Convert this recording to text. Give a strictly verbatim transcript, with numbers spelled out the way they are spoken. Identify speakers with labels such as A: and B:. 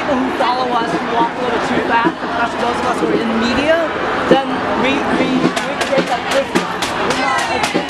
A: people who follow us who walk a little too fast, especially those of us who are in media, then we, we, we create that distance. We're not,